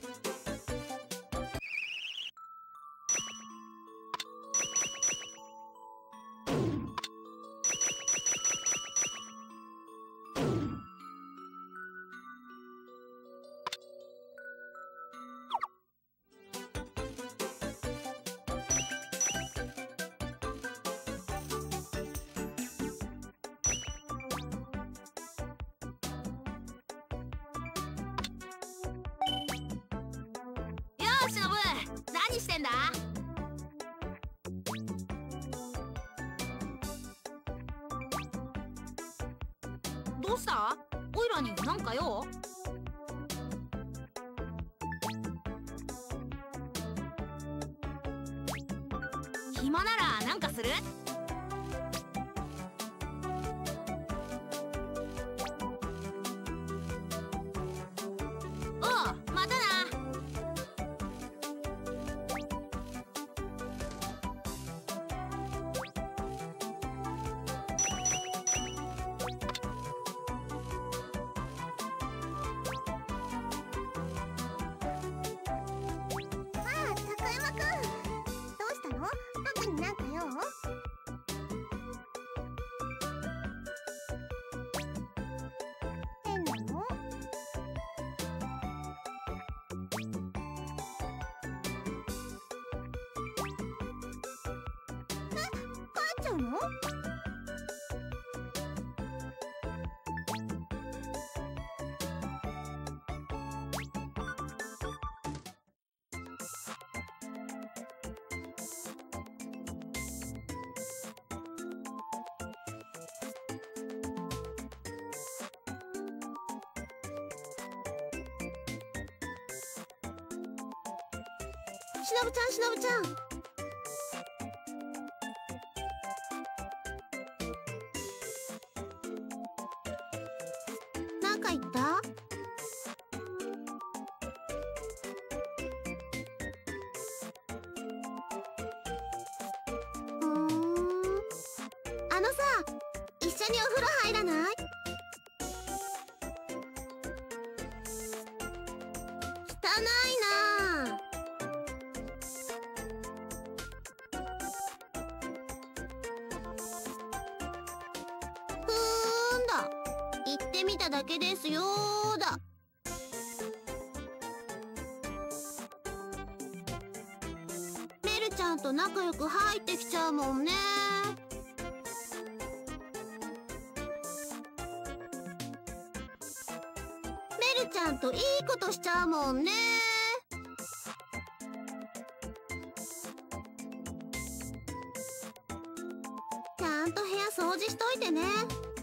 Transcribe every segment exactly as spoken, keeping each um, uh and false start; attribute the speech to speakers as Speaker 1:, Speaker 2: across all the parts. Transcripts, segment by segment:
Speaker 1: しのぶ、何してんだ？どうした？オイラになんか用？暇ならなんかする？おう、またな。しのぶちゃん、しのぶちゃん。なんか言った？うーん。あのさ、一緒にお風呂入らない？汚いなあ。言ってみただけですよーだ。メルちゃんと仲良く入ってきちゃうもんね。メルちゃんといいことしちゃうもんね。ちゃんと部屋掃除しといてね。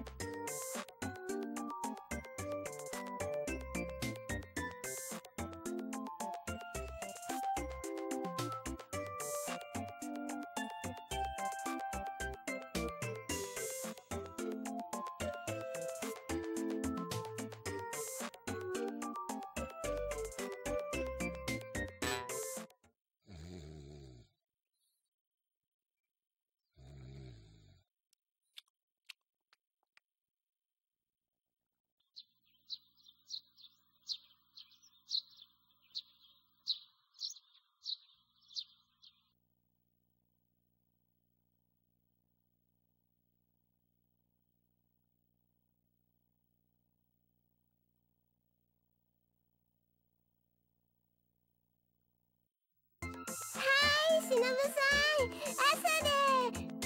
Speaker 1: はい、しのぶさん、朝でー。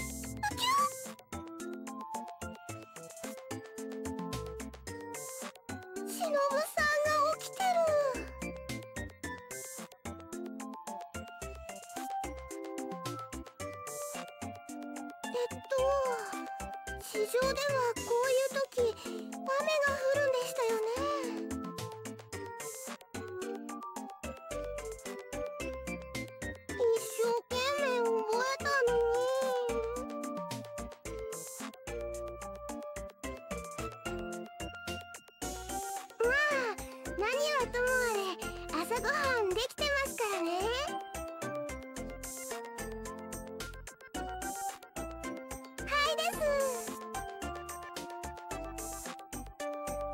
Speaker 1: しのぶさんが起きてる。えっと、地上ではこういう時、雨が降るんでしたよね。一生懸命覚えたのに。まあ、何はともあれ、朝ごはんできてますからね。はいです。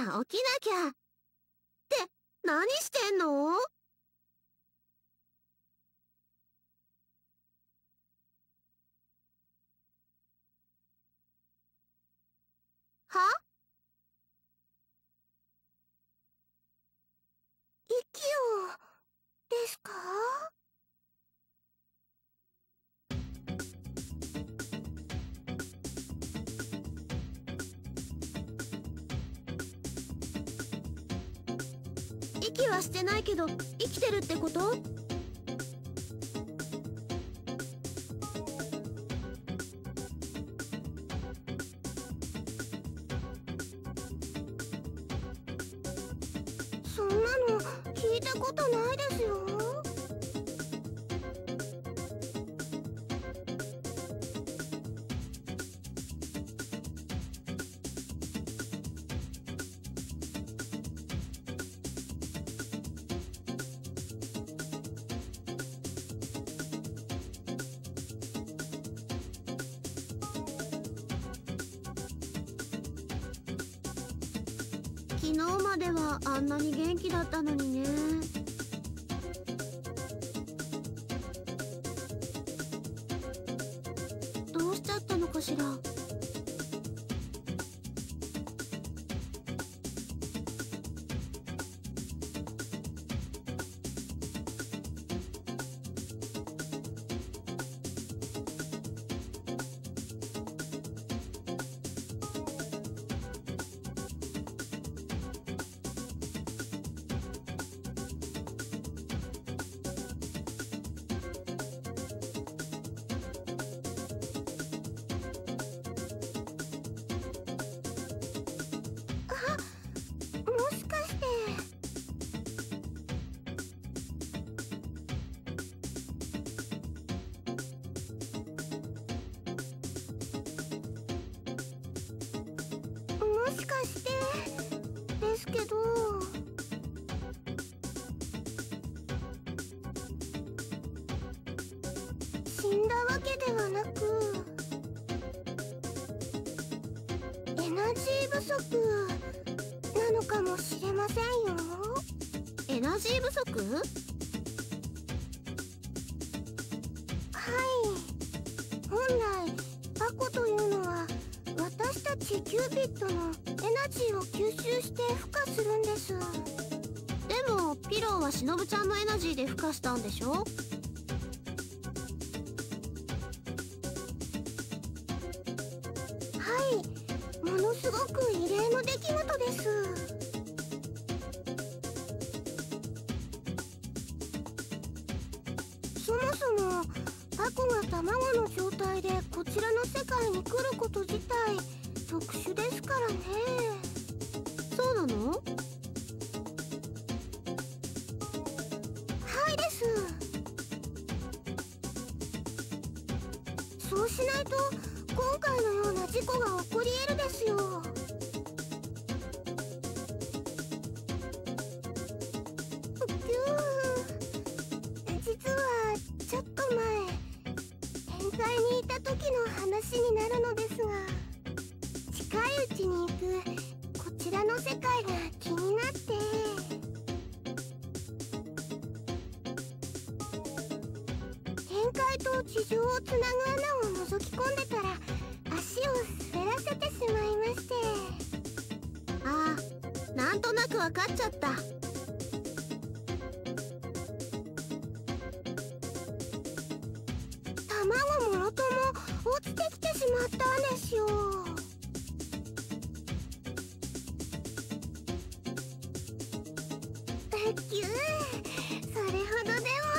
Speaker 1: あ、起きなきゃ。って何してんの？は？息をですか？息はしてないけど生きてるってこと？そんなの聞いたことないですよ。昨日まではあんなに元気だったのにね。どうしちゃったのかしら。もしかして。もしかしてですけど、死んだわけではなく、エナジー不足なのかもしれませんよ。エナジー不足？はい。本来バコというのは私たちキューピッドのエナジーを吸収して孵化するんです。でもピローはしのぶちゃんのエナジーで孵化したんでしょ？はい、ものすごく異例の出来事です。そもそもタコが卵の状態でこちらの世界に来ること自体特殊ですからね。そうなの？はいです。そうしないと今回のような事故が起こり得るですよ。実はちょっと前天界にいた時の話になるのですが、近いうちに行くこちらの世界が気になって、天界と地上をつなぐ穴を覗き込んでたら足を滑らせてしまいまして。ああ、なんとなく分かっちゃった。卵もろとも落ちてきてしまったんですよ。ぎゅー、それほどでも。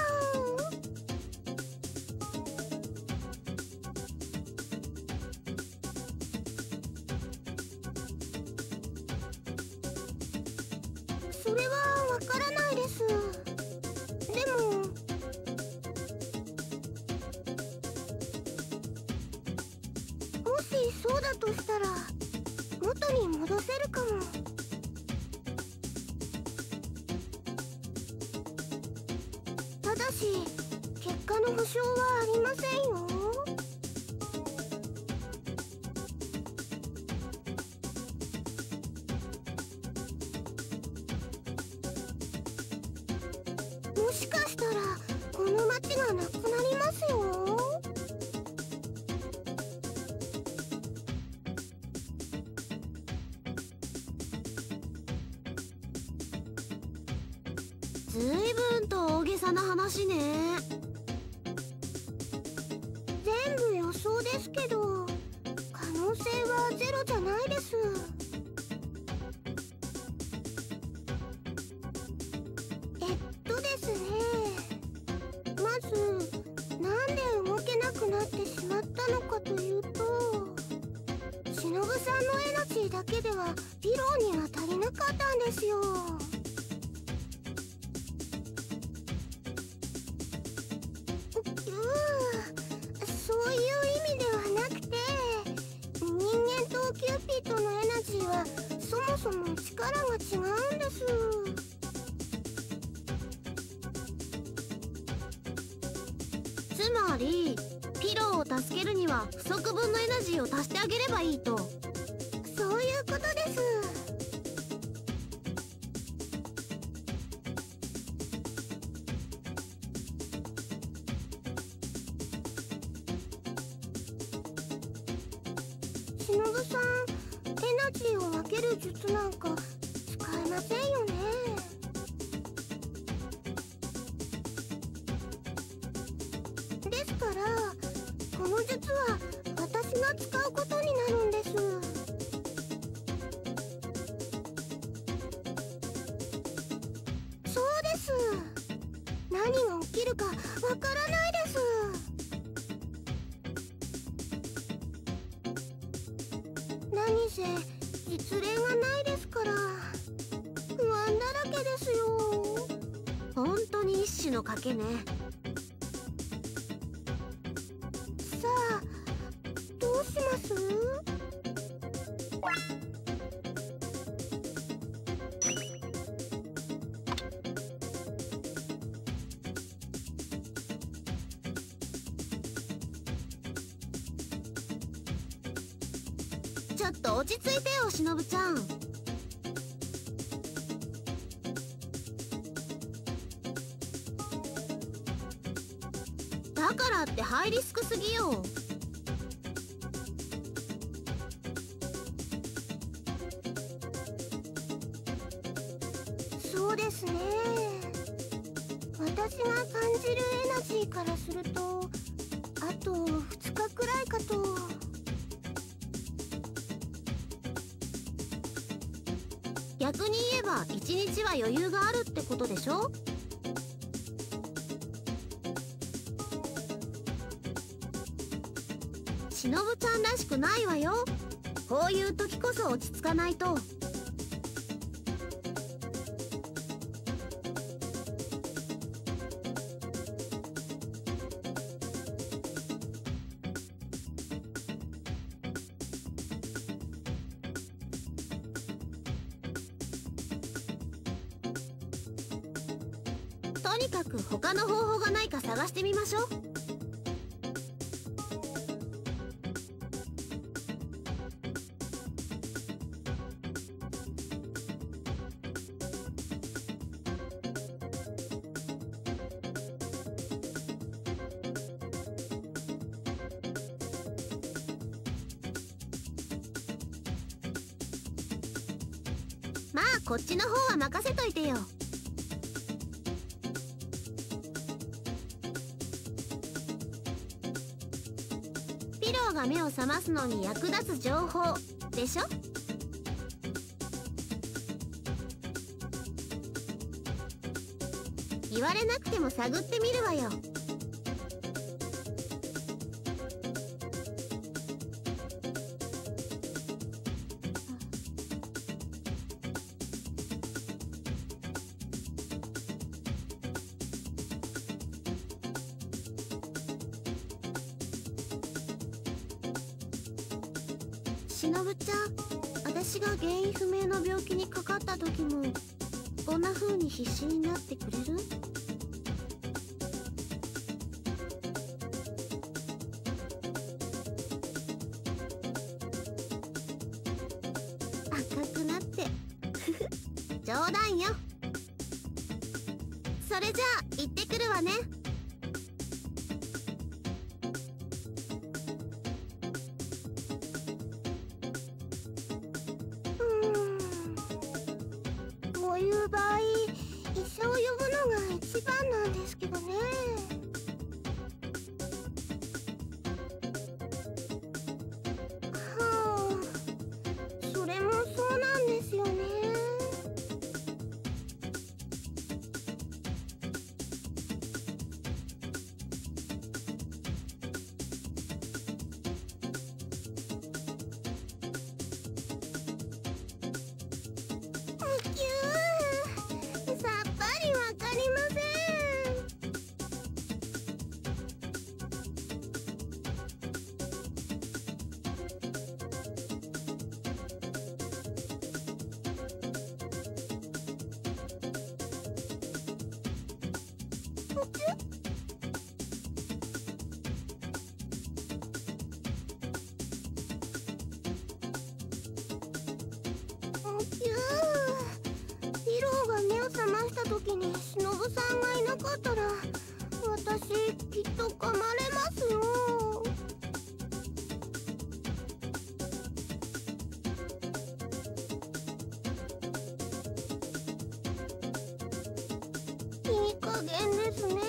Speaker 1: それはわからないです。でももしそうだとしたら元に戻せるかも。ただし結果の保証はありませんよ。 もしかしたらこの町がなくなりますよ。
Speaker 2: ずいぶんと大げさな話ね。
Speaker 1: 全部予想ですけど、可能性はゼロじゃないです。えっとですね、まずなんで動けなくなってしまったのかというと、忍さんのエナジーだけではピローには足りなかったんですよ。そういう意味ではなくて、人間とキューピッドのエナジーはそもそも力が違うんです。
Speaker 2: つまりピローを助けるには不足分のエナジーを足してあげればいいと。
Speaker 1: そういうことです。忍さん、エナジーを分ける術なんか使えませんよね。ですからこの術は私が使うことになるんです。そうです。何が起きるかわからないです。何せ実例がないですから不安だらけですよ。
Speaker 2: 本当に一種の賭けね。
Speaker 1: さあどうします？
Speaker 2: ちょっと落ち着いてよ、しのぶちゃん。だからってハイリスクすぎよ。
Speaker 1: そうですね。私が感じるエナジーからするとあとふつかくらいかと。
Speaker 2: 逆に言えばいちにちは余裕があるってことでしょ。しのぶちゃんらしくないわよ。こういう時こそ落ち着かないと。とにかく他の方法がないか探してみましょう。まあこっちの方は任せといてよ。ピローが目を覚ますのに役立つ情報でしょ。言われなくても探ってみるわよ。しのぶちゃん、私が原因不明の病気にかかった時もこんな風に必死になってくれる？赤くなって冗談よ。 それじゃあ行ってくるわね。
Speaker 1: こういう場合、医者を呼ぶのが一番なんですけどね。はあ、それもそうなんですよね。さっぱりわかりません。おきゅおきゅピローが目を覚ました時に忍さんがいなかったら私きっと噛まれますよ。いい加減ですね。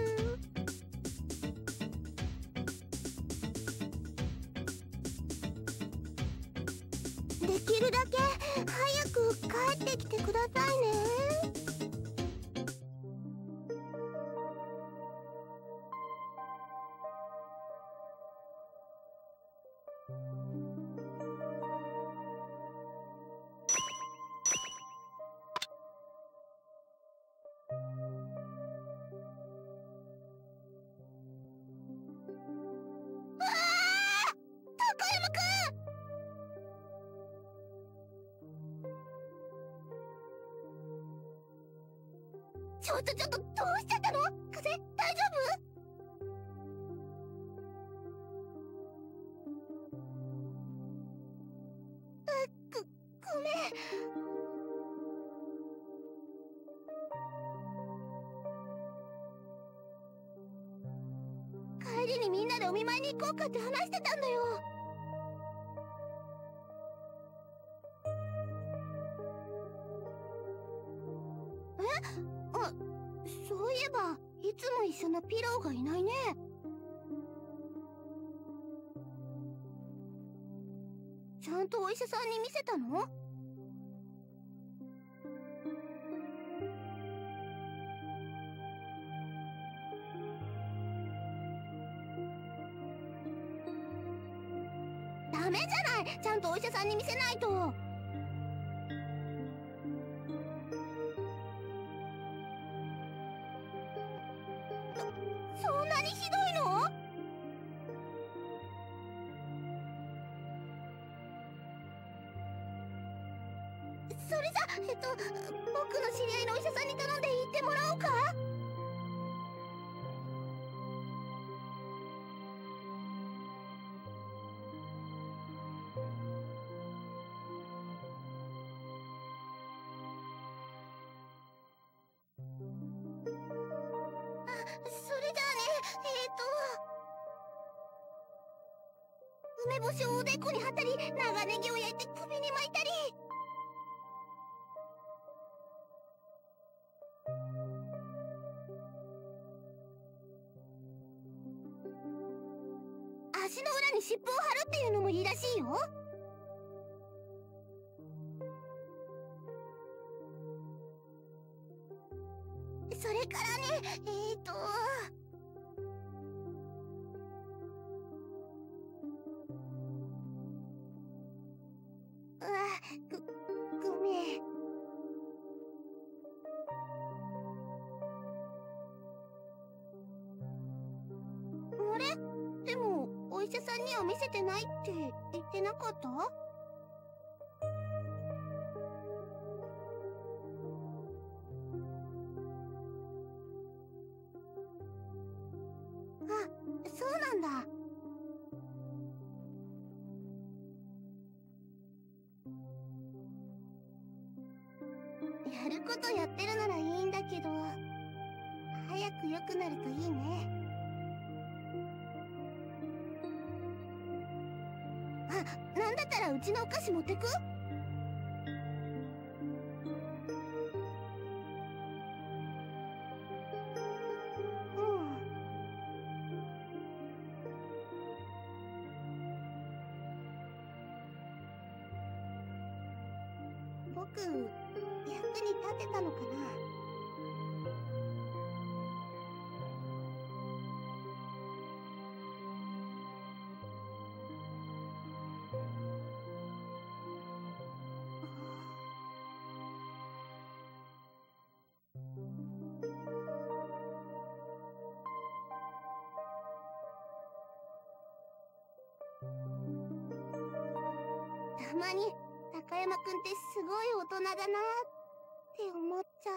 Speaker 1: できるだけ早く帰ってきてくださいね。うわー！高山くん！ちょっとちょっとどうしちゃったの？風邪大丈夫？あ、ご、ごめん。帰りにみんなでお見舞いに行こうかって話してたんだよ。え？あ、そういえばいつも一緒のピローがいないね。ちゃんとお医者さんに見せたの？ダメじゃない！ちゃんとお医者さんに見せないと。そ、そんなにひどいの？それじゃ、えっと、僕の知り合いのお医者さんに頼んで行ってもらおうか？それじゃあね、えーと梅干しをおでこに貼ったり、長ネギを焼いて首に巻いたり。足の裏に湿布を貼るっていうのもいいらしいよ。それからね、えーとうわ、ご、ごめん。あれ？でも、お医者さんには見せてないって言ってなかった？あ、そうなんだ。やることやってるならいいんだけど。 早く良くなるといいね。あ、なんだったらうちのお菓子持ってく？うん。僕、役に立てたのかな？たまに高山くんってすごい大人だなって思っちゃ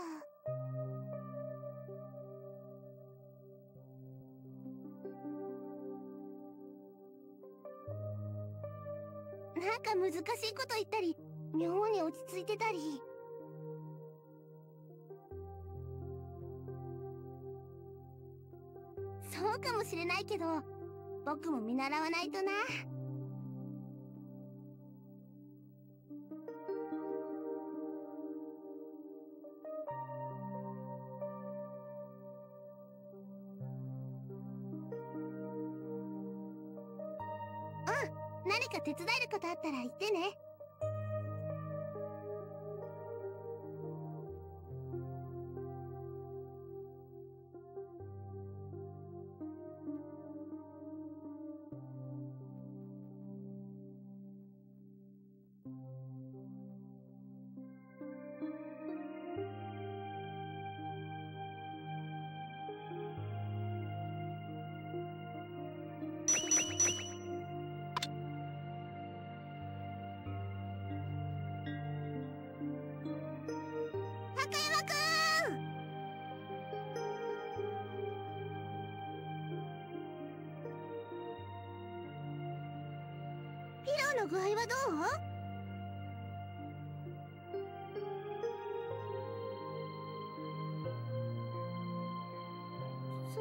Speaker 1: う。なんか難しいこと言ったり、妙に落ち着いてたり。そうかもしれないけど、僕も見習わないとな。うん、何か手伝えることあったら言ってね。高山くん！ピローの具合はどう？そう。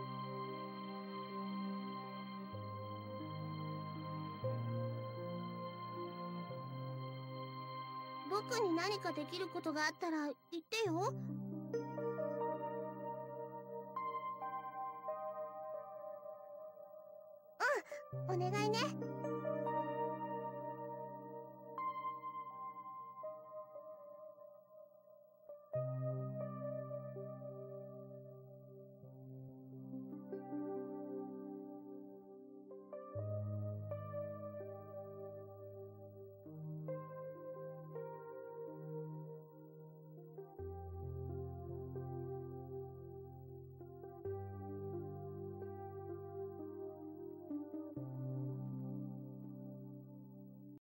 Speaker 1: 僕に何かできることがあったら言ってよ。うん、お願いね。